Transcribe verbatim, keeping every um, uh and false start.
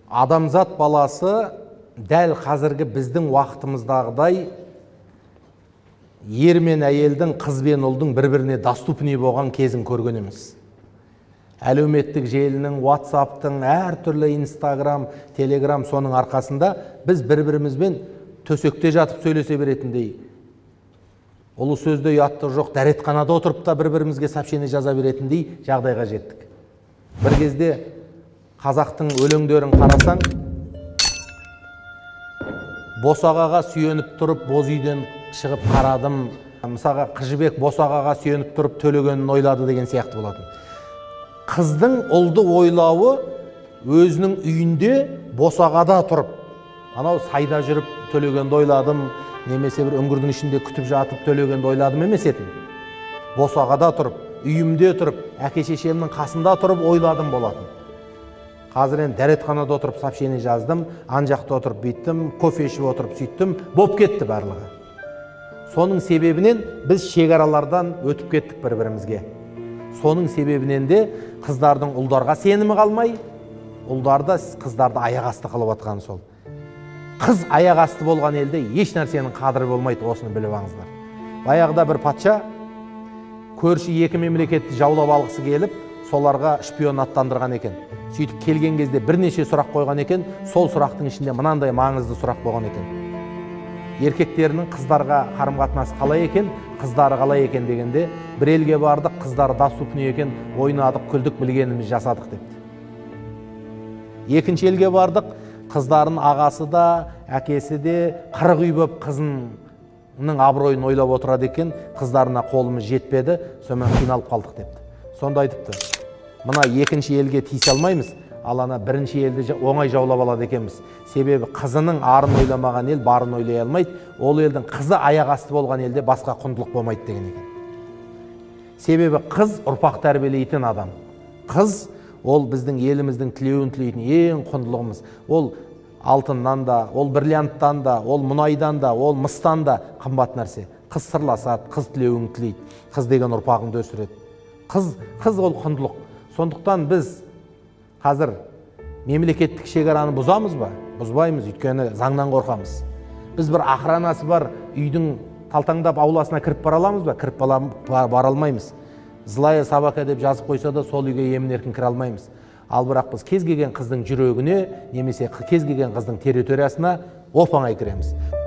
Адамзат баласы дәл қазіргі біздің уақытымыздағыдай ер мен әйелдің, қыз бен ұлдың бір-біріне доступный болған кезін көрген емес. Әлеуметтік желінің, WhatsApp-тың, әртүрлі Instagram, Telegram соның арқасында біз бір-бірімізбен төсекте жатып сөйлесе беретіндей, ұлы сөзде ұяттық жоқ, дәретханада отырып та бір-бірімізге сообщение жаза беретіндей жағдайға жеттік. Бір кезде қазақтың өлеңдерін қарасаң, босағаға сүйеніп тұрып, боз үйден шығып қарадым. Мысалға, Қыжыбек босағаға сүйеніп тұрып төлегенін ойлады деген сияқты болатын. Қыздың ұлды ойлауы өзінің үйінде босағада тұрып, анау сайда жүріп төлегенді ойладым, немесе бір үңгірдің ішінде күтіп жатып төлегенді ойладым емес етін. Босағада тұрып, үйімде тұрып, әке-шешемнің қасында тұрып ойладым болатын. Қазір енді дәретханада отырып сообщение жаздым, ан жақта отырып бүйттім, кофе ішіп отырып сөйттім, боп кетті барлығы. Соның себебінен біз шекаралардан өтіп кеттік бір-бірімізге. Соның себебінен де қыздардың ұлдарға сенімі қалмай, ұлдарды қыздарды аяқ асты қылып атқан сол. Қыз аяқ асты болған елде еш нәрсенің қадірі болмайды, осыны біліп алыңыздар. Баяғыда бір патша көрші екі мемлекетті жаулап алғысы келіп, соларға шпион аттандырған екен. Сөйтіп келген кезде бірнеше сұрақ қойған екен, сол сұрақтың ішінде мынандай маңызды сұрақ болған екен. Еркектерінің қыздарға қарым-қатынасы қалай екен, қыздары қалай екен дегенде, бір елге бардық, қыздары доступный екен, ойнадық, күлдік, білгеніміз жасадық депті. Екінші елге бардық, қыздарын ағасы да, әкесі де қырық үй боп қызының абыройын ойлап отырады екен, қыздарына қолымыз жетпеді, сонымен қиналып қалдық депті. Сонда айтыпты, мына екінші елге тиісе алмаймыз, ал ана бірінші елді оңай жаулап алады екенбіз. Себебі қызының арын ойламаған ел барын ойлай алмайды, ол елдің қызы аяқ асты болған елде басқа құндылық болмайды деген екен. Себебі қыз ұрпақ тәрбиелейтін адам. Қыз ол біздің еліміздің тілеуін тілейтін ең құндылығымыз. Ол алтыннан да, ол бриллианттан да, ол мұнайдан да, ол мыстан да қымбат нәрсе. Қыз сырласады, қыз тілеуін тілейді, қыз деген ұрпағыңды өсіреді. Қыз, қыз ол құндылық. Сондықтан біз қазір мемлекеттік шекараны бұзамыз ба? Бұзбаймыз, өйткені заңнан қорқамыз. Біз бір охранасы бар үйдің талтаңдап ауласына кіріп бара аламыз ба? Кіріп бара алмаймыз. Злая собака деп жазып қойса да сол үйге емін-еркін кіре алмаймыз. Ал бірақ біз кез келген қыздың жүрегіне, немесе кез келген қыздың территориясына оп-оңай кіреміз.